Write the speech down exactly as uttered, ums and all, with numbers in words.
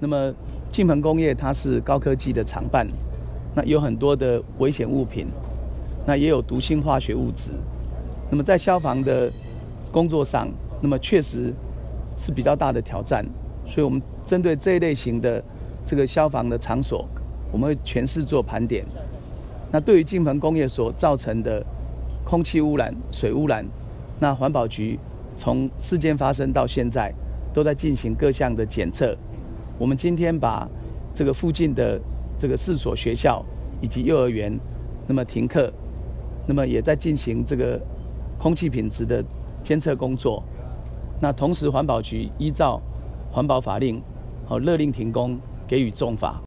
那么进鹏工业它是高科技的厂办，那有很多的危险物品，那也有毒性化学物质。那么在消防的工作上，那么确实是比较大的挑战，所以我们针对这一类型的这个消防的场所，我们会全市做盘点。那对于进鹏工业所造成的空气污染、水污染，那环保局从事件发生到现在，都在进行各项的检测。我们今天把这个附近的这个四所学校以及幼儿园，那么停课，那么也在进行这个空气品质的监测工作。那同时，环保局依照环保法令，好勒令停工，给予重罚。